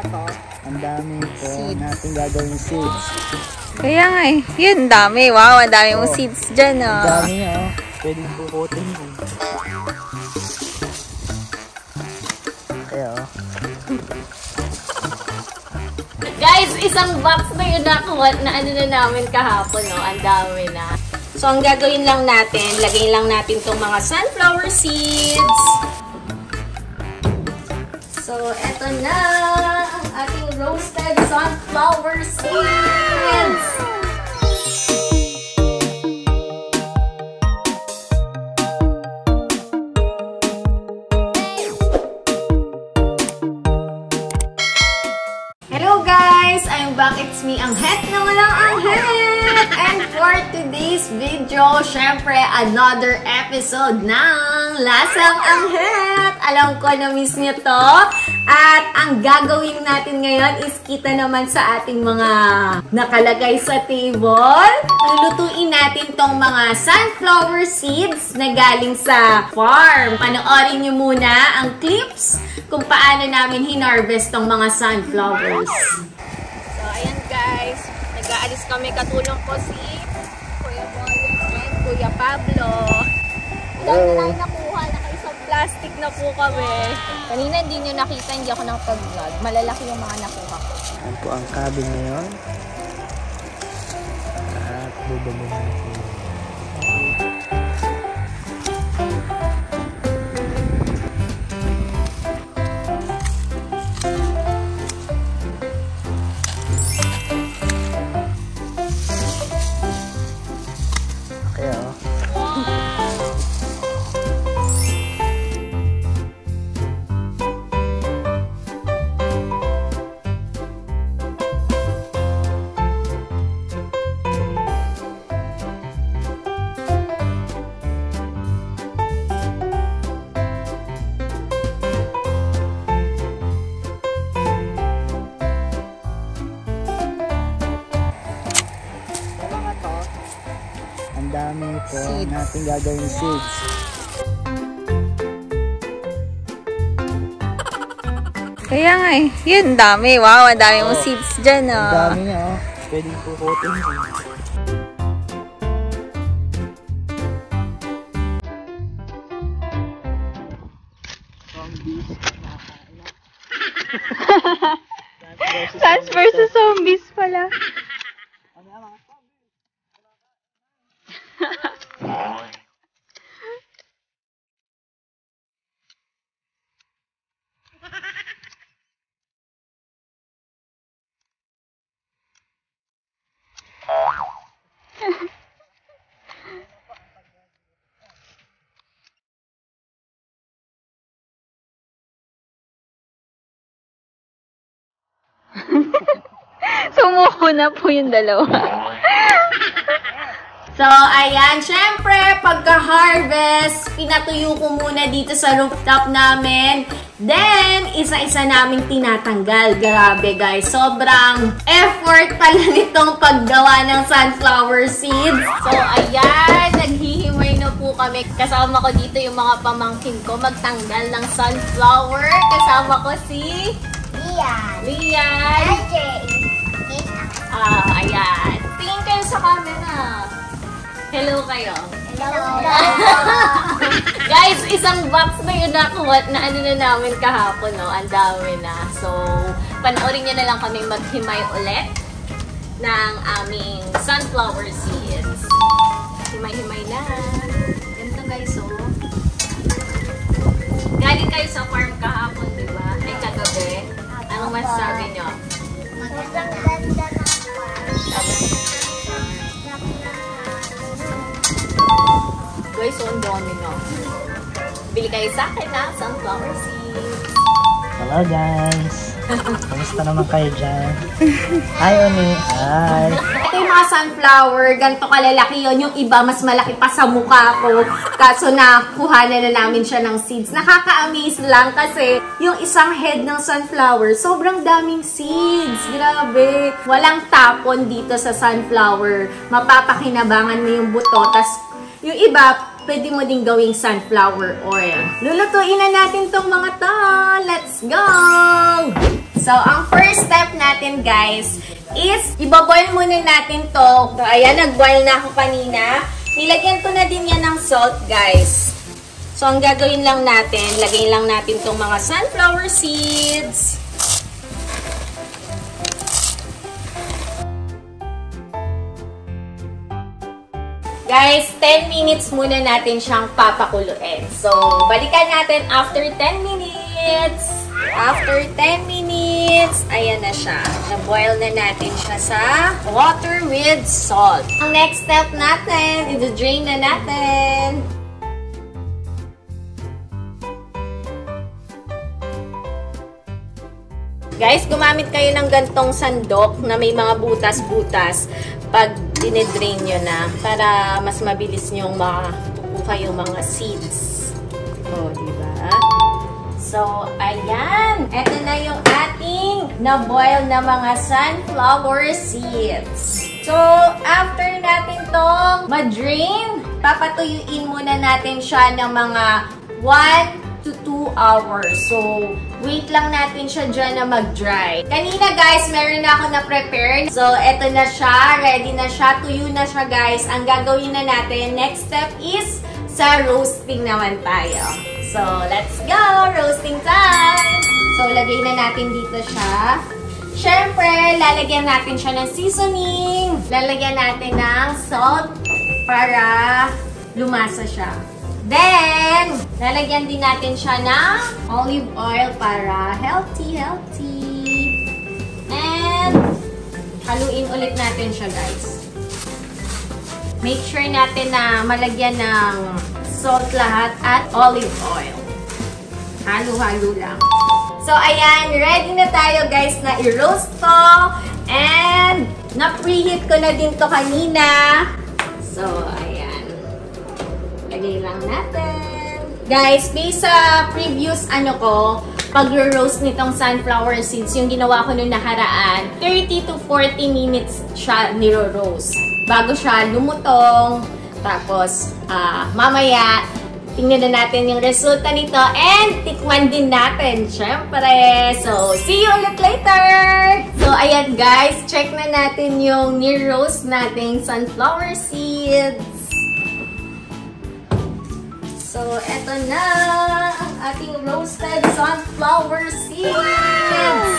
to? Ang dami po natin gagawin seeds. Kaya nga eh. Yun, dami. Wow, ang dami mong seeds dyan, oh. Ang dami niya, oh. Pwedeng bukutin mo. Kaya, oh. Guys, isang box na yun nakuha na ano na namin kahapon, no? Ang dami na. So, ang gagawin lang natin, lagay lang natin tong mga sunflower seeds. So, eto na ang ating roasted sunflower seeds. Hello guys! I'm back. It's me, Anghet na walang Anghet! And for today's video, syempre, another episode ng Lasang Anghet! Alam ko na-miss niyo to. At ang gagawin natin ngayon is kita naman sa ating mga nakalagay sa table. Lulutuin natin tong mga sunflower seeds na galing sa farm. Panoorin niyo muna ang clips kung paano namin hinarvest tong mga sunflowers. So, ayan guys. Nag-aalis kami. Katulong ko si Kuya Boyan and Kuya Pablo. Dahil na nakuha, naka-isang plastic na po kami. Kanina hindi nyo nakita, hindi ako nakapag-vlog. Malalaki yung mga nakuha ko. Yan po ang cabin ngayon. At bubalo natin. Ang dami po natin gagawin seeds. Kaya nga eh. Yun, dami. Wow, ang dami mong seeds dyan, oh. Ang dami niya, oh. Pwedeng bukutin mo. Plants versus zombies pala. Sumuko na po yung dalawa. So, ayan. Syempre, pagka-harvest, pinatuyo ko muna dito sa rooftop namin. Then, isa-isa naming tinatanggal. Grabe, guys. Sobrang effort pala nitong paggawa ng sunflower seeds. So, ayan. Naghihimay na po kami. Kasama ko dito yung mga pamangkin ko magtanggal ng sunflower. Kasama ko si Lian. Ayan. Tingin kayo sa camera. Hello kayo. Hello. Guys, isang box na yun nakuha na ano na namin kahapon, no? Ang dami na. So, panoorin nyo na lang kami maghimay ulit ng aming sunflower seeds. Himay-himay na. Ganito guys, so. Galing kayo sa farm kahapon, di ba? Ay, kagabi. Anong masasabi nyo? Magandang ganda ng farm. Guys, so ang dami na. Bili kayo sa akin na sunflower seeds. Hello guys! Kamusta naman kayo dyan? Hi Oni! Hi! Ito yung mga sunflower, ganito kalalaki yun. Yung iba, mas malaki pa sa mukha ko. Kaso nakuha na namin siya ng seeds. Nakaka-amaze lang kasi yung isang head ng sunflower, sobrang daming seeds. Grabe! Walang tapon dito sa sunflower. Mapapakinabangan mo yung buto. Tas yung iba, pwede mo din gawing sunflower oil. Lulutuin na natin tong mga to. Let's go! So, ang first natin, guys, is ibaboil muna natin to. So, ayan, nag-boil na ako kanina. Nilagyan ko na din yan ng salt, guys. So, ang gagawin lang natin, lagay lang natin tong mga sunflower seeds. Guys, 10 minutes muna natin siyang papakuluin. So, balikan natin after 10 minutes. After 10 minutes, ayan na siya. Na-boil na natin siya sa water with salt. Ang next step natin, i-drain na natin. Guys, gumamit kayo ng gantong sandok na may mga butas-butas pag dinedrain nyo na para mas mabilis nyong makukuha yung mga seeds. O, diba? So, ayan. Ito na yung ating na-boil na mga sunflower seeds. So, after natin tong ma-drain, papatuyuin muna natin siya ng mga 1 to 2 hours. So, wait lang natin siya dyan na mag-dry. Kanina, guys, meron na ako na-prepare. So, eto na siya. Ready na siya. Tuyo na siya, guys. Ang gagawin na natin, next step is sa roasting naman tayo. So, let's go! Roasting time! So, lagay na natin dito siya. Siyempre, lalagyan natin siya ng seasoning. Lalagyan natin ng salt para lumasa siya. Then, lalagyan din natin siya ng olive oil para healthy. And, haluin ulit natin siya, guys. Make sure natin na malagyan ng salt lahat at olive oil. Halo-halo lang. So, ayan. Ready na tayo, guys, na i-roast to. And, na-preheat ko na din to kanina. So, ayan. Lagay lang natin. Guys, based sa previous pag-roast nitong sunflower seeds, yung ginawa ko nung nakaraan, 30 to 40 minutes siya niro-roast. Bago siya lumutong. Tapos, mamaya, tingnan na natin yung resulta nito and tikman din natin, syempre. So, see you ulit later! So, ayan guys, check na natin yung ni-roast nating sunflower seeds. So, eto na ang ating roasted sunflower seeds.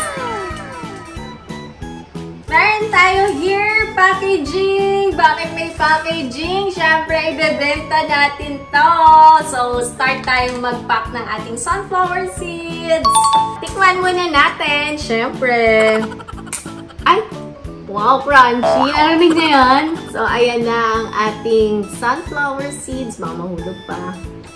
Meron tayo here, packaging. Bakit may packaging? Siyempre, ibebenta natin to. So, start tayong mag-pack ng ating sunflower seeds. Tikman muna natin, siyempre. Ay! Wow, crunchy. Narinig na yan? So, ayan na ang ating sunflower seeds. Baka mahulog pa.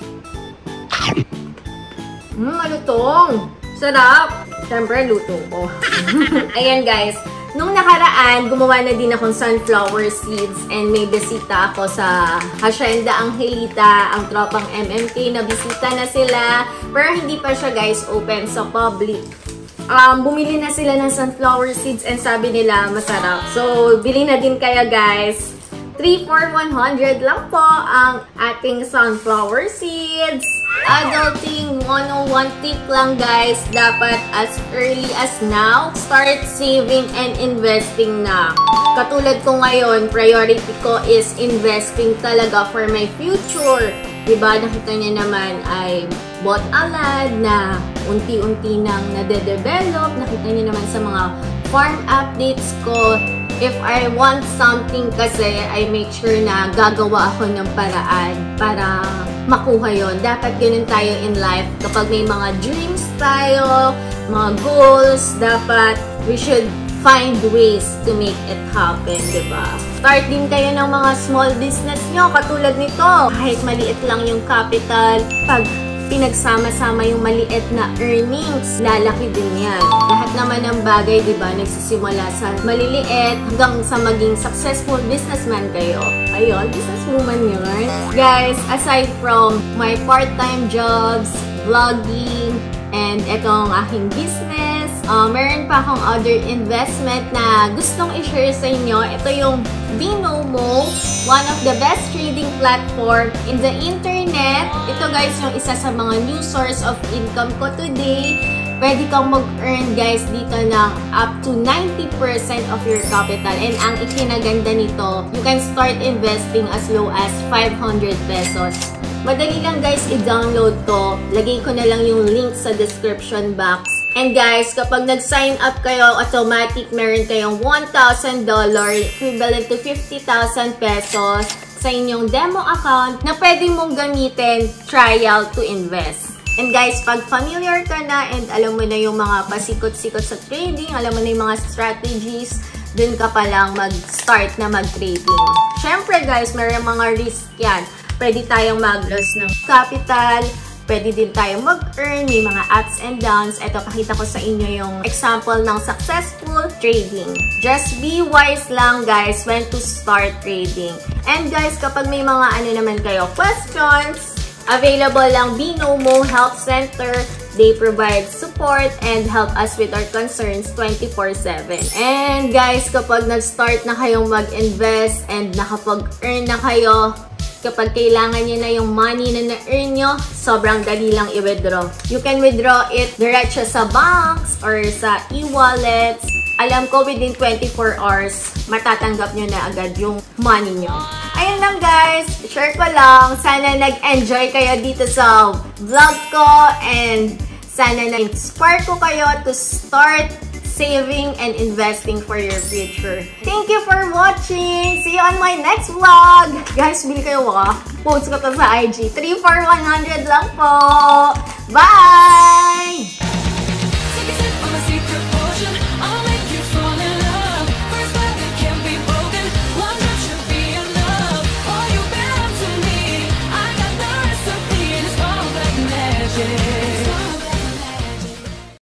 Malutong. Sarap. Siyempre, luto ko. Ayan, guys. Nung nakaraan, gumawa na din akong sunflower seeds and may bisita ako sa Hacienda Angelita, ang tropang MMK. Nabisita na sila, pero hindi pa siya, guys, open sa public. Bumili na sila ng sunflower seeds and sabi nila masarap. So, bili na din kayo, guys. 3 for 100 lang po ang ating sunflower seeds. Adulting 101 tip lang, guys. Dapat as early as now, start saving and investing na. Katulad ko ngayon, priority ko is investing talaga for my future. Diba, nakita niya naman ay bought a land na unti-unti nang nade-develop. Nakita niya naman sa mga farm updates ko. If I want something kasi, I make sure na gagawa ako ng paraan para makuha yon. Dapat ganun tayo in life. Kapag may mga dreams tayo, mga goals, dapat we should find ways to make it happen, diba? Start din kayo ng mga small business nyo, katulad nito. Kahit maliit lang yung capital, pag pinagsama-sama yung maliit na earnings, lalaki din yan. Lahat naman ng bagay, diba, nagsisimula sa maliliit hanggang sa maging successful businessman kayo. Ayun, businesswoman yun. Guys, aside from my part-time jobs, vlogging, and etong aking business, meron pa akong other investment na gustong i-share sa inyo. Ito yung Binomo, one of the best trading platform in the internet. Ito guys, yung isa sa mga new source of income ko today. pwede kang mag-earn guys dito ng up to 90% of your capital. And ang ikinaganda nito, you can start investing as low as 500 pesos. Madali lang guys i-download to. Lagay ko na lang yung link sa description box. And guys, kapag nag-sign up kayo, automatic meron kayong $1,000 equivalent to 50,000 pesos sa inyong demo account na pwede mong gamitin trial to invest. And guys, pag familiar ka na and alam mo na yung mga pasikot-sikot sa trading, alam mo na yung mga strategies, dun ka pa lang mag-start na mag-trading. Syempre guys, mayroong mga risk yan. Pwede tayong mag-loss ng capital, pwede din tayong mag-earn, may mga ups and downs. Ito, pakita ko sa inyo yung example ng successful trading. Just be wise lang guys when to start trading. And guys, kapag may mga naman kayo questions, available lang Binomo Help Center. They provide support and help us with our concerns 24/7. And guys, kapag nag-start na kayong mag-invest and nakapag-earn na kayo, kapag kailangan nyo na yung money na na-earn nyo, sobrang dali lang i-withdraw. You can withdraw it diretso sa banks or sa e-wallets. Alam ko within 24 hours, matatanggap nyo na agad yung money nyo. Ayun lang guys, share ko lang. Sana nag-enjoy kayo dito sa vlog ko and sana na-inspire ko kayo to start saving and investing for your future. Thank you for watching! See you on my next vlog! Guys, bili kayo Post ko to sa IG. 3 for 100 lang po! Bye!